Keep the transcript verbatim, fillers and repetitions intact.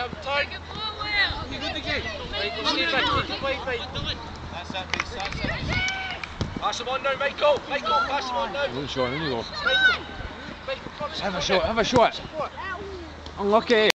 have time. You good, Nicky? Stay back, keep away, mate. That's that, Miss. That's that. Pass him on now, Michael. Michael, pass him on now. Wasn't shot anymore. Michael. Michael, Have a shot, have a shot. Unlucky.